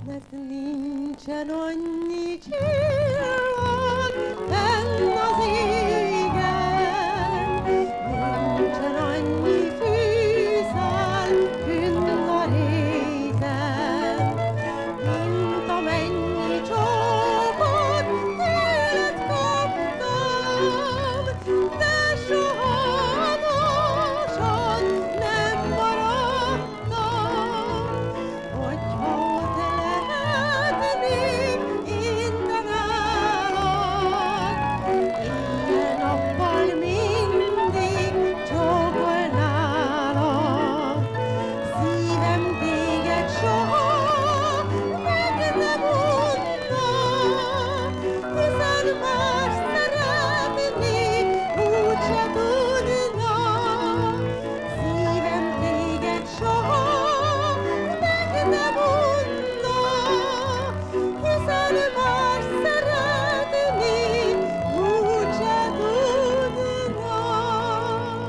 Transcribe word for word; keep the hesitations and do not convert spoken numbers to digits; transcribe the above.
Mert nincsen annyi csillag fenn az égen, nincsen annyi fűszál künn a réten, mint amennyi csókot tőled kaptam, de soha hamarosan nem maradtam. Hogyha ott lehetnék innen nálad, éjjel-nappal mindig csókolnálak. Szívem téged soha meg nem unna, hiszen